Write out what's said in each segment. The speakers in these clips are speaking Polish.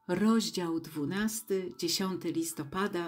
Rozdział 12, 10 listopada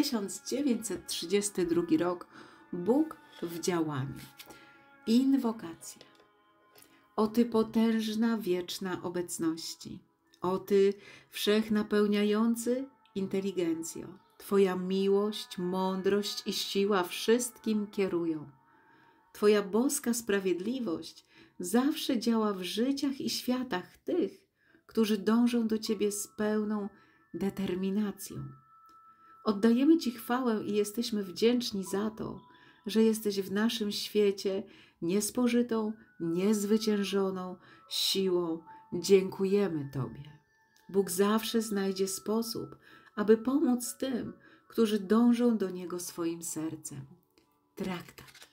1932 rok. Bóg w działaniu. Inwokacja. O Ty potężna, wieczna obecności. O Ty wszechnapełniający inteligencjo. Twoja miłość, mądrość i siła wszystkim kierują. Twoja boska sprawiedliwość zawsze działa w życiach i światach tych, którzy dążą do Ciebie z pełną determinacją. Oddajemy Ci chwałę i jesteśmy wdzięczni za to, że jesteś w naszym świecie niespożytą, niezwyciężoną siłą. Dziękujemy Tobie. Bóg zawsze znajdzie sposób, aby pomóc tym, którzy dążą do Niego swoim sercem. Traktat.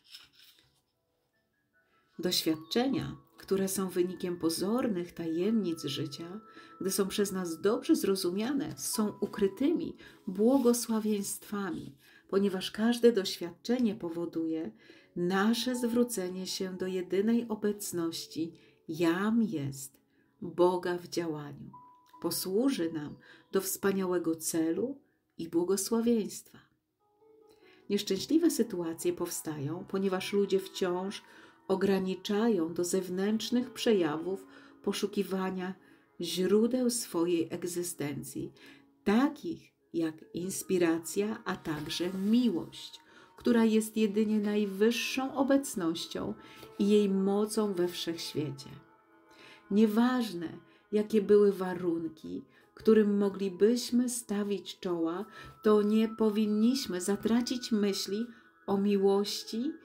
Doświadczenia, które są wynikiem pozornych tajemnic życia, gdy są przez nas dobrze zrozumiane, są ukrytymi błogosławieństwami, ponieważ każde doświadczenie powoduje nasze zwrócenie się do jedynej obecności Jam jest, Boga w działaniu. Posłuży nam do wspaniałego celu i błogosławieństwa. Nieszczęśliwe sytuacje powstają, ponieważ ludzie wciąż ograniczają do zewnętrznych przejawów poszukiwania źródeł swojej egzystencji, takich jak inspiracja, a także miłość, która jest jedynie najwyższą obecnością i jej mocą we wszechświecie. Nieważne, jakie były warunki, którym moglibyśmy stawić czoła, to nie powinniśmy zatracić myśli o miłości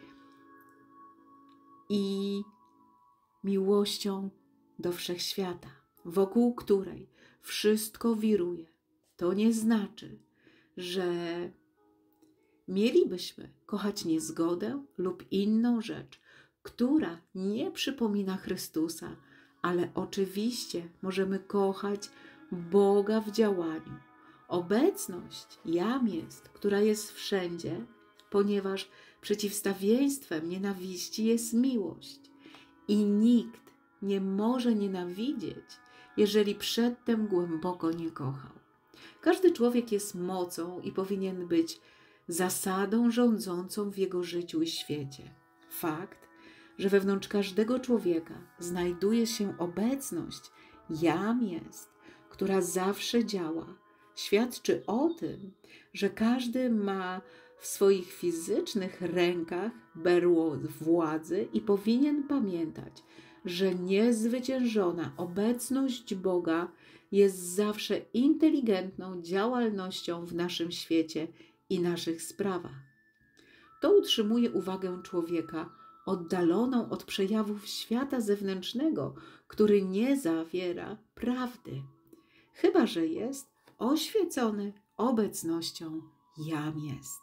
i miłością do wszechświata, wokół której wszystko wiruje. To nie znaczy, że mielibyśmy kochać niezgodę lub inną rzecz, która nie przypomina Chrystusa, ale oczywiście możemy kochać Boga w działaniu. Obecność Jam jest, która jest wszędzie, ponieważ przeciwstawieństwem nienawiści jest miłość. I nikt nie może nienawidzieć, jeżeli przedtem głęboko nie kochał. Każdy człowiek jest mocą i powinien być zasadą rządzącą w jego życiu i świecie. Fakt, że wewnątrz każdego człowieka znajduje się obecność Jam jest, która zawsze działa, świadczy o tym, że każdy ma w swoich fizycznych rękach berło władzy i powinien pamiętać, że niezwyciężona obecność Boga jest zawsze inteligentną działalnością w naszym świecie i naszych sprawach. To utrzymuje uwagę człowieka oddaloną od przejawów świata zewnętrznego, który nie zawiera prawdy, chyba że jest oświecony obecnością Jam jest.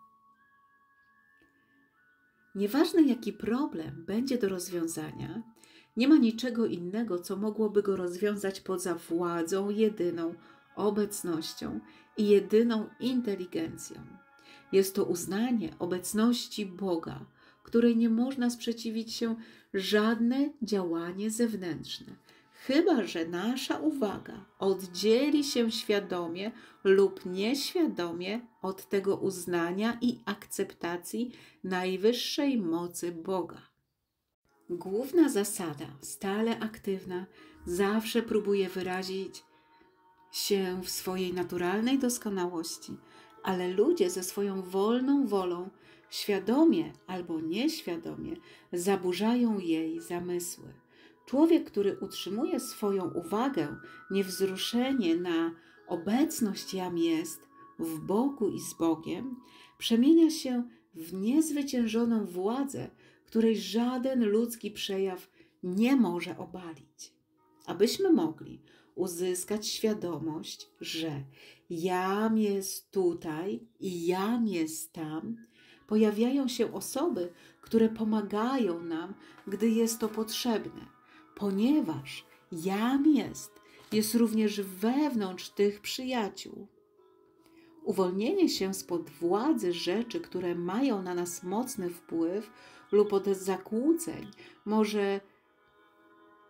Nieważne jaki problem będzie do rozwiązania, nie ma niczego innego, co mogłoby go rozwiązać poza władzą jedyną, obecnością i jedyną inteligencją. Jest to uznanie obecności Boga, której nie można sprzeciwić się żadne działanie zewnętrzne, chyba że nasza uwaga oddzieli się świadomie lub nieświadomie od tego uznania i akceptacji najwyższej mocy Boga. Główna zasada, stale aktywna, zawsze próbuje wyrazić się w swojej naturalnej doskonałości, ale ludzie ze swoją wolną wolą, świadomie albo nieświadomie, zaburzają jej zamysły. Człowiek, który utrzymuje swoją uwagę, niewzruszenie na obecność Jam jest, w Bogu i z Bogiem, przemienia się w niezwyciężoną władzę, której żaden ludzki przejaw nie może obalić. Abyśmy mogli uzyskać świadomość, że Jam jest tutaj i Jam jest tam, pojawiają się osoby, które pomagają nam, gdy jest to potrzebne, ponieważ Jam jest również wewnątrz tych przyjaciół. Uwolnienie się spod władzy rzeczy, które mają na nas mocny wpływ lub od zakłóceń może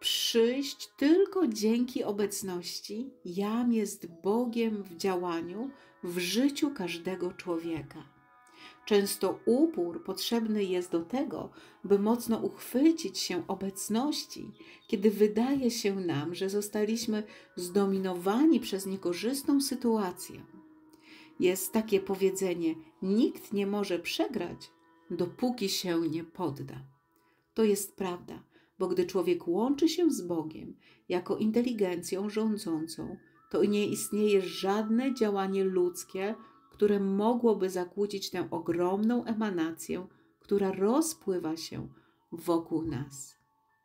przyjść tylko dzięki obecności. Jam jest Bogiem w działaniu, w życiu każdego człowieka. Często upór potrzebny jest do tego, by mocno uchwycić się obecności, kiedy wydaje się nam, że zostaliśmy zdominowani przez niekorzystną sytuację. Jest takie powiedzenie: nikt nie może przegrać, dopóki się nie podda. To jest prawda, bo gdy człowiek łączy się z Bogiem jako inteligencją rządzącą, to nie istnieje żadne działanie ludzkie, które mogłoby zakłócić tę ogromną emanację, która rozpływa się wokół nas.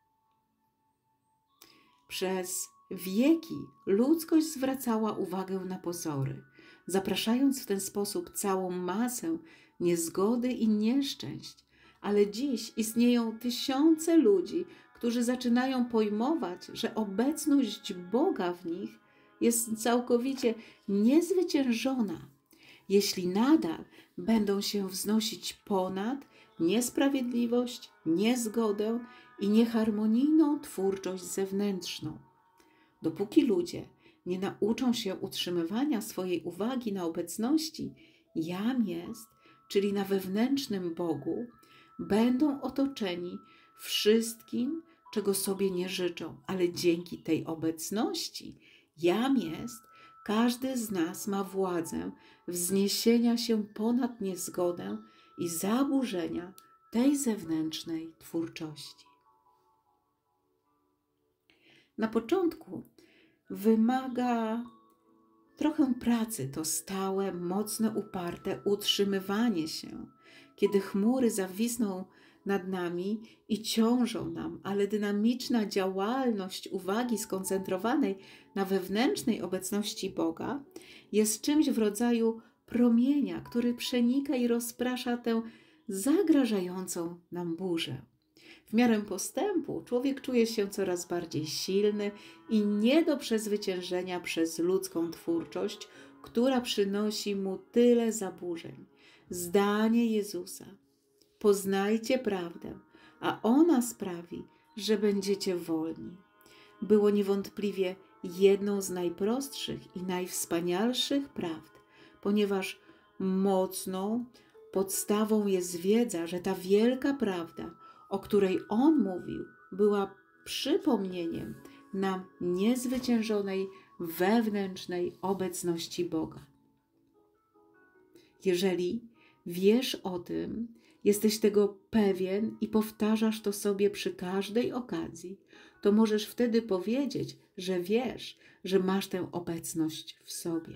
Przez wieki ludzkość zwracała uwagę na pozory, zapraszając w ten sposób całą masę niezgody i nieszczęść. Ale dziś istnieją tysiące ludzi, którzy zaczynają pojmować, że obecność Boga w nich jest całkowicie niezwyciężona, jeśli nadal będą się wznosić ponad niesprawiedliwość, niezgodę i nieharmonijną twórczość zewnętrzną. Dopóki ludzie nie nauczą się utrzymywania swojej uwagi na obecności jam jest, czyli na wewnętrznym Bogu, będą otoczeni wszystkim, czego sobie nie życzą, ale dzięki tej obecności jam jest, każdy z nas ma władzę wzniesienia się ponad niezgodę i zaburzenia tej zewnętrznej twórczości. Na początku wymaga trochę pracy to stałe, mocne, uparte utrzymywanie się, kiedy chmury zawisną nad nami i ciążą nam, ale dynamiczna działalność uwagi skoncentrowanej na wewnętrznej obecności Boga jest czymś w rodzaju promienia, który przenika i rozprasza tę zagrażającą nam burzę. W miarę postępu człowiek czuje się coraz bardziej silny i nie do przezwyciężenia przez ludzką twórczość, która przynosi mu tyle zaburzeń. Zdanie Jezusa: poznajcie prawdę, a ona sprawi, że będziecie wolni, było niewątpliwie jedną z najprostszych i najwspanialszych prawd, ponieważ mocną podstawą jest wiedza, że ta wielka prawda, o której On mówił, była przypomnieniem nam niezwyciężonej wewnętrznej obecności Boga. Jeżeli wiesz o tym, jesteś tego pewien i powtarzasz to sobie przy każdej okazji, to możesz wtedy powiedzieć, że wiesz, że masz tę obecność w sobie.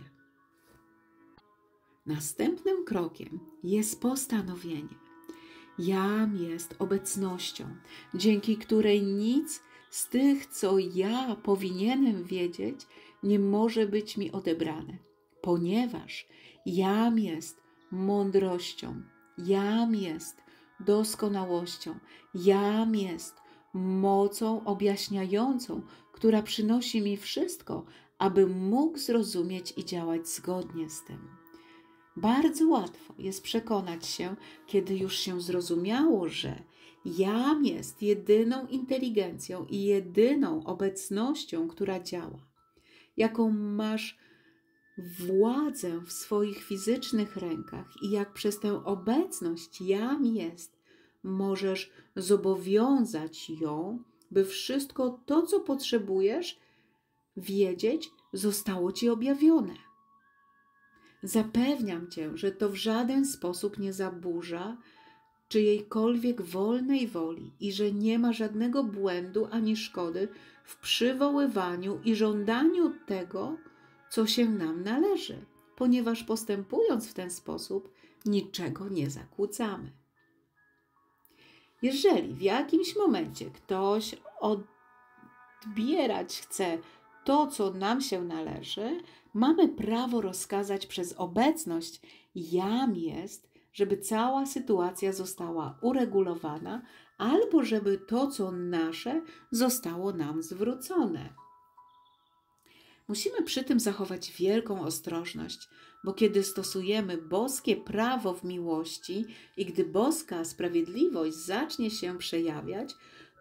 Następnym krokiem jest postanowienie. Jam jest obecnością, dzięki której nic z tych, co ja powinienem wiedzieć, nie może być mi odebrane, ponieważ jam jest mądrością, jam jest doskonałością, jam jest mocą objaśniającą, która przynosi mi wszystko, abym mógł zrozumieć i działać zgodnie z tym. Bardzo łatwo jest przekonać się, kiedy już się zrozumiało, że jam jest jedyną inteligencją i jedyną obecnością, która działa, jaką masz władzę w swoich fizycznych rękach i jak przez tę obecność jam jest, możesz zobowiązać ją, by wszystko to, co potrzebujesz wiedzieć, zostało Ci objawione. Zapewniam Cię, że to w żaden sposób nie zaburza czyjejkolwiek wolnej woli i że nie ma żadnego błędu ani szkody w przywoływaniu i żądaniu tego, co się nam należy, ponieważ postępując w ten sposób niczego nie zakłócamy. Jeżeli w jakimś momencie ktoś odbierać chce to, co nam się należy, mamy prawo rozkazać przez obecność jam jest, żeby cała sytuacja została uregulowana, albo żeby to, co nasze, zostało nam zwrócone. Musimy przy tym zachować wielką ostrożność, bo kiedy stosujemy boskie prawo w miłości i gdy boska sprawiedliwość zacznie się przejawiać,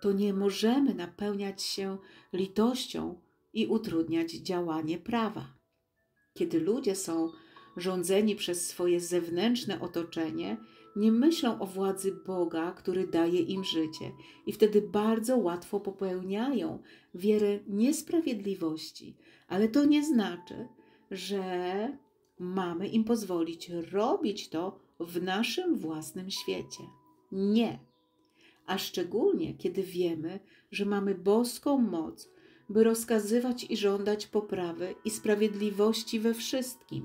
to nie możemy napełniać się litością i utrudniać działanie prawa. Kiedy ludzie są rządzeni przez swoje zewnętrzne otoczenie, nie myślą o władzy Boga, który daje im życie, i wtedy bardzo łatwo popełniają wiele niesprawiedliwości. Ale to nie znaczy, że mamy im pozwolić robić to w naszym własnym świecie. Nie. A szczególnie, kiedy wiemy, że mamy boską moc, by rozkazywać i żądać poprawy i sprawiedliwości we wszystkim.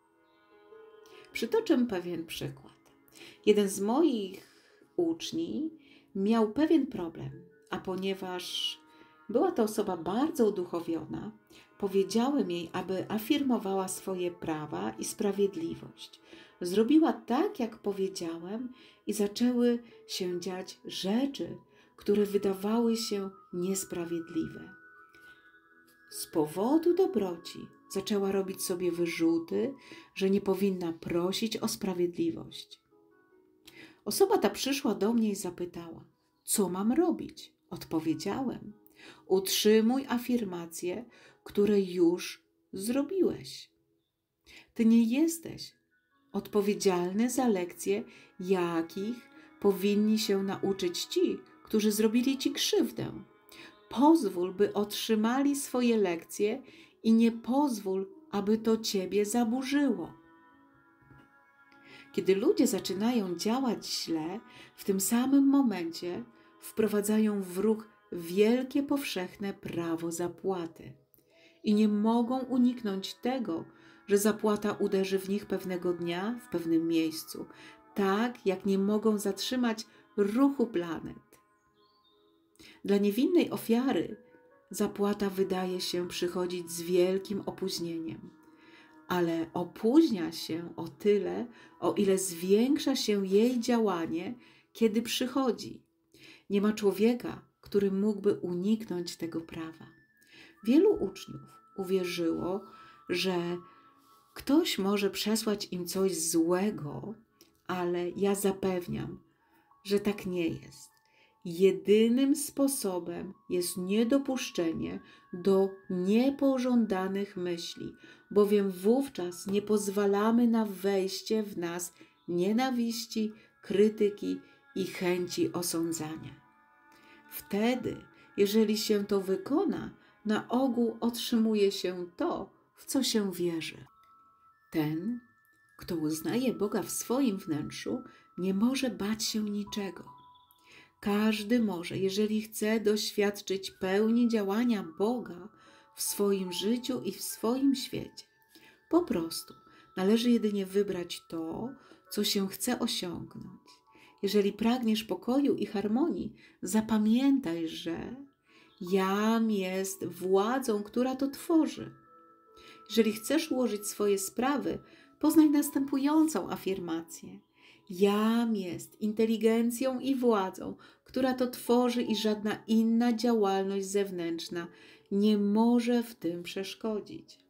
Przytoczę pewien przykład. Jeden z moich uczniów miał pewien problem, a ponieważ była to osoba bardzo uduchowiona, powiedziałem jej, aby afirmowała swoje prawa i sprawiedliwość. Zrobiła tak, jak powiedziałem, i zaczęły się dziać rzeczy, które wydawały się niesprawiedliwe. Z powodu dobroci zaczęła robić sobie wyrzuty, że nie powinna prosić o sprawiedliwość. Osoba ta przyszła do mnie i zapytała, co mam robić? Odpowiedziałem, utrzymuj afirmacje, które już zrobiłeś. Ty nie jesteś odpowiedzialny za lekcje, jakich powinni się nauczyć ci, którzy zrobili ci krzywdę. Pozwól, by otrzymali swoje lekcje i nie pozwól, aby to ciebie zaburzyło. Kiedy ludzie zaczynają działać źle, w tym samym momencie wprowadzają w ruch wielkie powszechne prawo zapłaty i nie mogą uniknąć tego, że zapłata uderzy w nich pewnego dnia w pewnym miejscu, tak jak nie mogą zatrzymać ruchu planet. Dla niewinnej ofiary zapłata wydaje się przychodzić z wielkim opóźnieniem, ale opóźnia się o tyle, o ile zwiększa się jej działanie, kiedy przychodzi. Nie ma człowieka, który mógłby uniknąć tego prawa. Wielu uczniów uwierzyło, że ktoś może przesłać im coś złego, ale ja zapewniam, że tak nie jest. Jedynym sposobem jest niedopuszczenie do niepożądanych myśli, bowiem wówczas nie pozwalamy na wejście w nas nienawiści, krytyki i chęci osądzania. Wtedy, jeżeli się to wykona, na ogół otrzymuje się to, w co się wierzy. Ten, kto uznaje Boga w swoim wnętrzu, nie może bać się niczego. Każdy może, jeżeli chce doświadczyć pełni działania Boga w swoim życiu i w swoim świecie. Po prostu należy jedynie wybrać to, co się chce osiągnąć. Jeżeli pragniesz pokoju i harmonii, zapamiętaj, że Jam jest władzą, która to tworzy. Jeżeli chcesz ułożyć swoje sprawy, poznaj następującą afirmację. Jam jest inteligencją i władzą, która to tworzy i żadna inna działalność zewnętrzna nie może w tym przeszkodzić.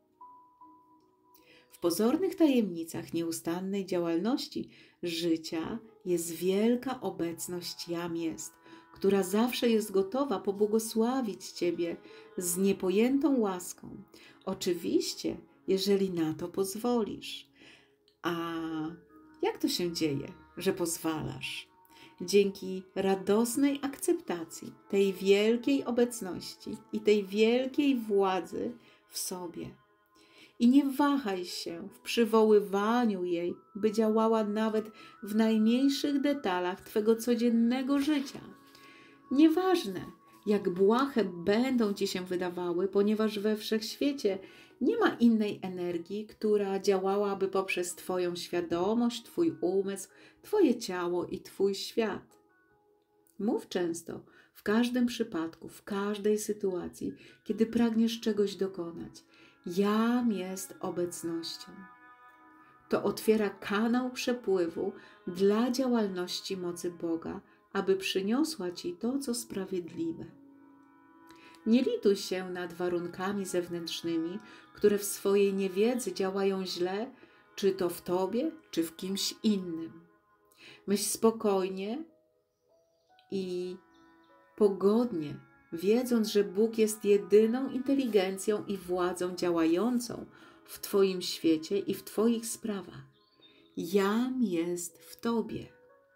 W pozornych tajemnicach nieustannej działalności życia jest wielka obecność Jam jest, która zawsze jest gotowa pobłogosławić Ciebie z niepojętą łaską. Oczywiście, jeżeli na to pozwolisz. A jak to się dzieje, że pozwalasz? Dzięki radosnej akceptacji tej wielkiej obecności i tej wielkiej władzy w sobie. I nie wahaj się w przywoływaniu jej, by działała nawet w najmniejszych detalach Twego codziennego życia. Nieważne, jak błahe będą Ci się wydawały, ponieważ we wszechświecie nie ma innej energii, która działałaby poprzez Twoją świadomość, Twój umysł, Twoje ciało i Twój świat. Mów często, w każdym przypadku, w każdej sytuacji, kiedy pragniesz czegoś dokonać. Jam jest obecnością. To otwiera kanał przepływu dla działalności mocy Boga, aby przyniosła Ci to, co sprawiedliwe. Nie lituj się nad warunkami zewnętrznymi, które w swojej niewiedzy działają źle, czy to w Tobie, czy w kimś innym. Myśl spokojnie i pogodnie, wiedząc, że Bóg jest jedyną inteligencją i władzą działającą w Twoim świecie i w Twoich sprawach. Jam jest w Tobie.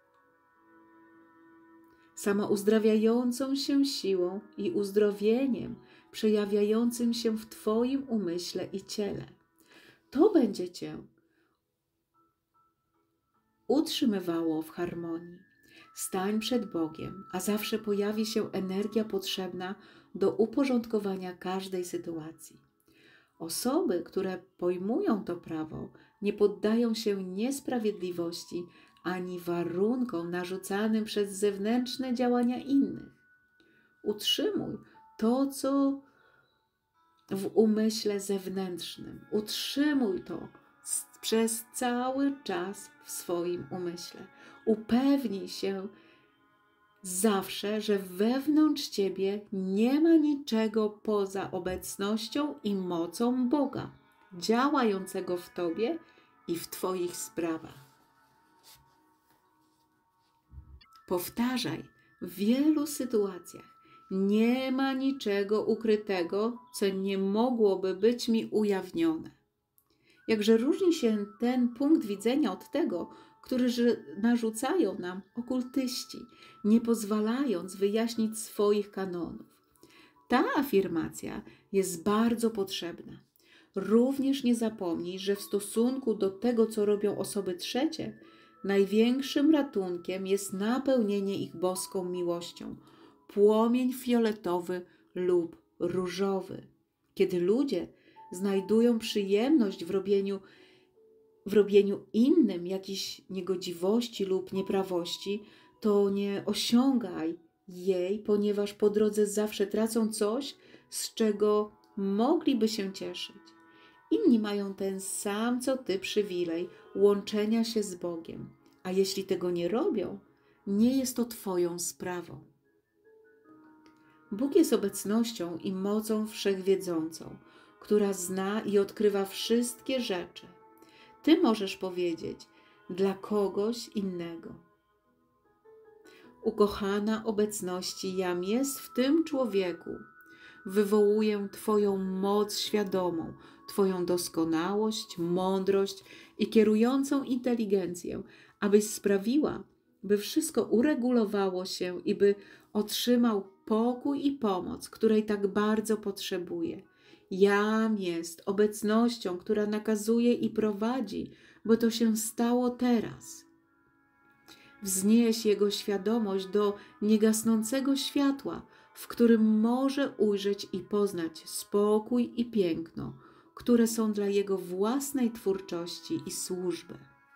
Samouzdrawiającą się siłą i uzdrowieniem przejawiającym się w Twoim umyśle i ciele. To będzie Cię utrzymywało w harmonii. Stań przed Bogiem, a zawsze pojawi się energia potrzebna do uporządkowania każdej sytuacji. Osoby, które pojmują to prawo, nie poddają się niesprawiedliwości ani warunkom narzucanym przez zewnętrzne działania innych. Utrzymuj to, co w umyśle zewnętrznym. Utrzymuj to przez cały czas w swoim umyśle. Upewnij się zawsze, że wewnątrz Ciebie nie ma niczego poza obecnością i mocą Boga, działającego w Tobie i w Twoich sprawach. Powtarzaj w wielu sytuacjach. Nie ma niczego ukrytego, co nie mogłoby być mi ujawnione. Jakże różni się ten punkt widzenia od tego, który narzucają nam okultyści, nie pozwalając wyjaśnić swoich kanonów. Ta afirmacja jest bardzo potrzebna. Również nie zapomnij, że w stosunku do tego, co robią osoby trzecie, największym ratunkiem jest napełnienie ich boską miłością, płomień fioletowy lub różowy. Kiedy ludzie znajdują przyjemność w robieniu innym jakiejś niegodziwości lub nieprawości, to nie osiągaj jej, ponieważ po drodze zawsze tracą coś, z czego mogliby się cieszyć. Inni mają ten sam, co Ty, przywilej łączenia się z Bogiem, a jeśli tego nie robią, nie jest to Twoją sprawą. Bóg jest obecnością i mocą wszechwiedzącą, która zna i odkrywa wszystkie rzeczy. Ty możesz powiedzieć dla kogoś innego: ukochana obecności jam jest w tym człowieku. Wywołuję Twoją moc świadomą, Twoją doskonałość, mądrość i kierującą inteligencję, abyś sprawiła, by wszystko uregulowało się i by otrzymał pokój i pomoc, której tak bardzo potrzebuje. Jam jest obecnością, która nakazuje i prowadzi, bo to się stało teraz. Wznieś jego świadomość do niegasnącego światła, w którym może ujrzeć i poznać spokój i piękno, które są dla jego własnej twórczości i służby.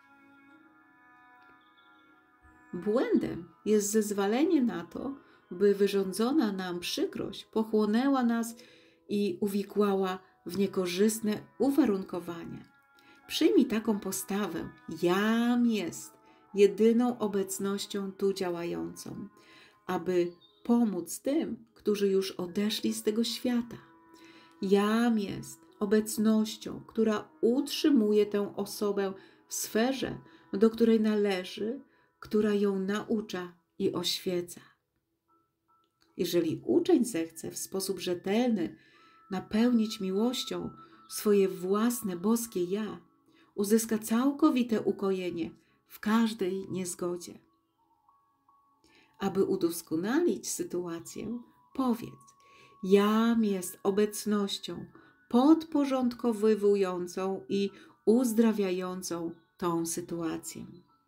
Błędem jest zezwolenie na to, by wyrządzona nam przykrość pochłonęła nas i uwikłała w niekorzystne uwarunkowania. Przyjmij taką postawę. Jam jest jedyną obecnością tu działającą, aby pomóc tym, którzy już odeszli z tego świata. Jam jest obecnością, która utrzymuje tę osobę w sferze, do której należy, która ją naucza i oświeca. Jeżeli uczeń zechce w sposób rzetelny napełnić miłością swoje własne boskie ja, uzyska całkowite ukojenie w każdej niezgodzie. Aby udoskonalić sytuację, powiedz: jam jest obecnością podporządkowującą i uzdrawiającą tą sytuację.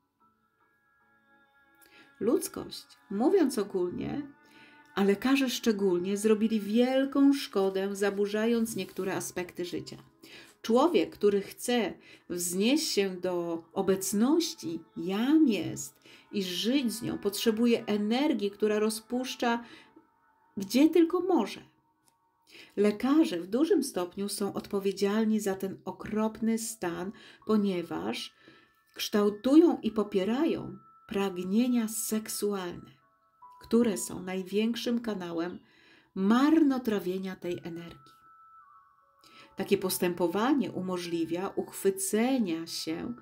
Ludzkość, mówiąc ogólnie, a lekarze szczególnie, zrobili wielką szkodę, zaburzając niektóre aspekty życia. Człowiek, który chce wznieść się do obecności, jam jest, i żyć z nią, potrzebuje energii, która rozpuszcza gdzie tylko może. Lekarze w dużym stopniu są odpowiedzialni za ten okropny stan, ponieważ kształtują i popierają pragnienia seksualne, które są największym kanałem marnotrawienia tej energii. Takie postępowanie umożliwia uchwycenia się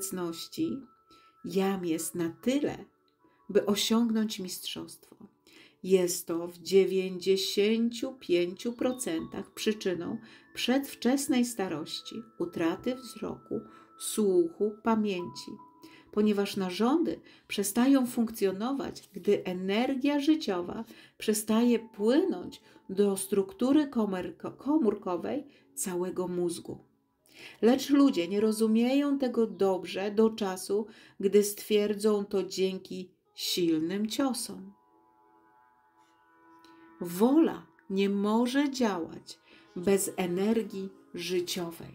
obecności jam jest na tyle, by osiągnąć mistrzostwo. Jest to w 95% przyczyną przedwczesnej starości, utraty wzroku, słuchu, pamięci, ponieważ narządy przestają funkcjonować, gdy energia życiowa przestaje płynąć do struktury komórkowej całego mózgu. Lecz ludzie nie rozumieją tego dobrze do czasu, gdy stwierdzą to dzięki silnym ciosom. Wola nie może działać bez energii życiowej.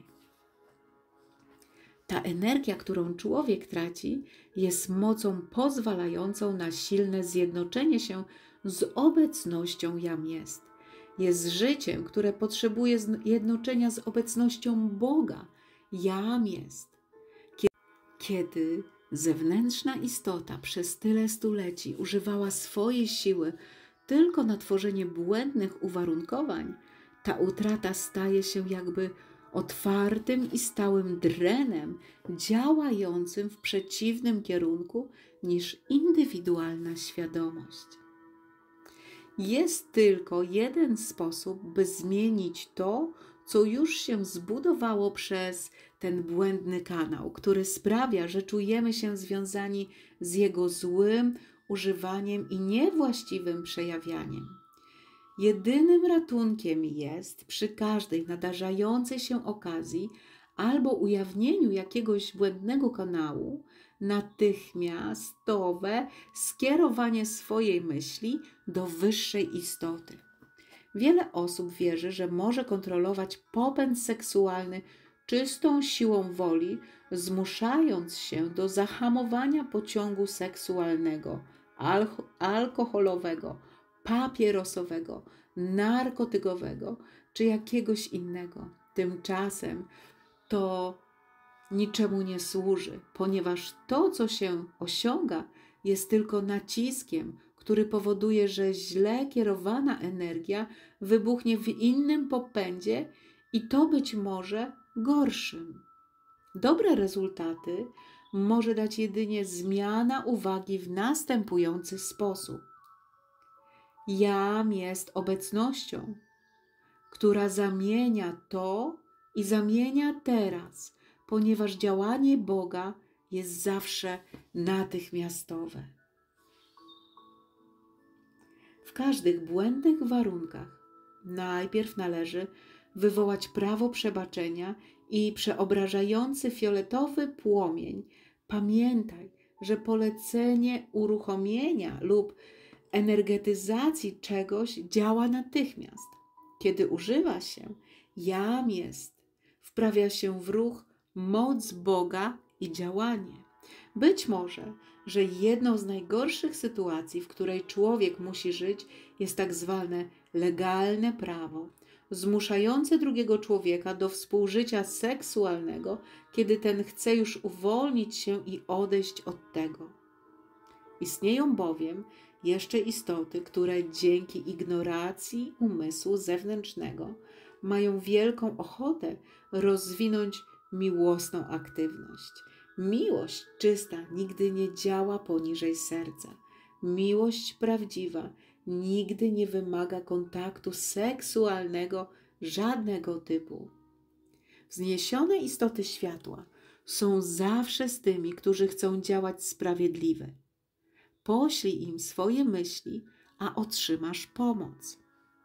Ta energia, którą człowiek traci, jest mocą pozwalającą na silne zjednoczenie się z obecnością Jam jest. Jest życiem, które potrzebuje zjednoczenia z obecnością Boga. Jam jest. Kiedy zewnętrzna istota przez tyle stuleci używała swojej siły tylko na tworzenie błędnych uwarunkowań, ta utrata staje się jakby otwartym i stałym drenem działającym w przeciwnym kierunku niż indywidualna świadomość. Jest tylko jeden sposób, by zmienić to, co już się zbudowało przez ten błędny kanał, który sprawia, że czujemy się związani z jego złym używaniem i niewłaściwym przejawianiem. Jedynym ratunkiem jest przy każdej nadarzającej się okazji albo ujawnieniu jakiegoś błędnego kanału natychmiastowe skierowanie swojej myśli do wyższej istoty. Wiele osób wierzy, że może kontrolować popęd seksualny czystą siłą woli, zmuszając się do zahamowania pociągu seksualnego, alkoholowego, papierosowego, narkotykowego czy jakiegoś innego. Tymczasem to niczemu nie służy, ponieważ to, co się osiąga, jest tylko naciskiem, który powoduje, że źle kierowana energia wybuchnie w innym popędzie i to być może gorszym. Dobre rezultaty może dać jedynie zmiana uwagi w następujący sposób. Jam jest obecnością, która zamienia to i zamienia teraz, ponieważ działanie Boga jest zawsze natychmiastowe. W każdych błędnych warunkach najpierw należy wywołać prawo przebaczenia i przeobrażający fioletowy płomień. Pamiętaj, że polecenie uruchomienia lub energetyzacji czegoś działa natychmiast. Kiedy używa się Jam jest, wprawia się w ruch moc Boga i działanie. Być może, że jedną z najgorszych sytuacji, w której człowiek musi żyć, jest tak zwane legalne prawo, zmuszające drugiego człowieka do współżycia seksualnego, kiedy ten chce już uwolnić się i odejść od tego. Istnieją bowiem jeszcze istoty, które dzięki ignoracji umysłu zewnętrznego mają wielką ochotę rozwinąć miłosną aktywność. Miłość czysta nigdy nie działa poniżej serca. Miłość prawdziwa nigdy nie wymaga kontaktu seksualnego żadnego typu. Wzniesione istoty światła są zawsze z tymi, którzy chcą działać sprawiedliwie. Poślij im swoje myśli, a otrzymasz pomoc.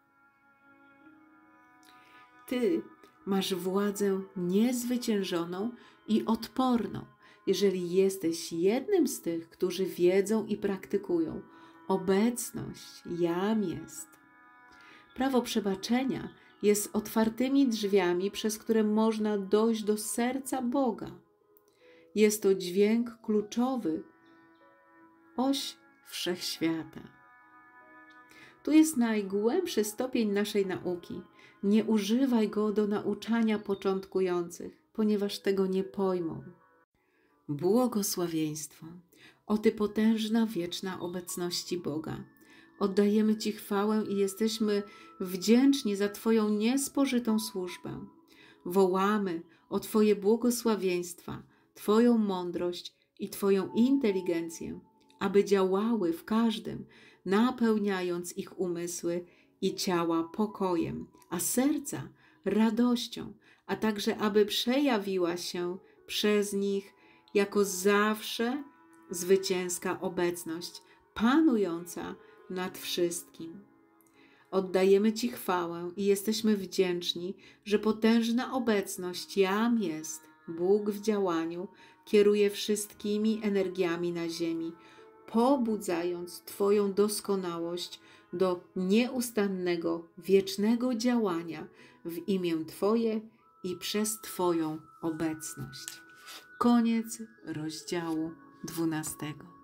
Ty masz władzę niezwyciężoną i odporną, jeżeli jesteś jednym z tych, którzy wiedzą i praktykują. Obecność Jam jest. Prawo przebaczenia jest otwartymi drzwiami, przez które można dojść do serca Boga. Jest to dźwięk kluczowy, oś wszechświata. Tu jest najgłębszy stopień naszej nauki. Nie używaj go do nauczania początkujących, ponieważ tego nie pojmą. Błogosławieństwo, o Ty potężna, wieczna obecności Boga. Oddajemy Ci chwałę i jesteśmy wdzięczni za Twoją niespożytą służbę. Wołamy o Twoje błogosławieństwa, Twoją mądrość i Twoją inteligencję, aby działały w każdym, napełniając ich umysły i ciała pokojem, a serca radością, a także aby przejawiła się przez nich jako zawsze zwycięska obecność, panująca nad wszystkim. Oddajemy Ci chwałę i jesteśmy wdzięczni, że potężna obecność Jam jest, Bóg w działaniu, kieruje wszystkimi energiami na ziemi, pobudzając Twoją doskonałość do nieustannego, wiecznego działania w imię Twoje i przez Twoją obecność. Koniec rozdziału 12.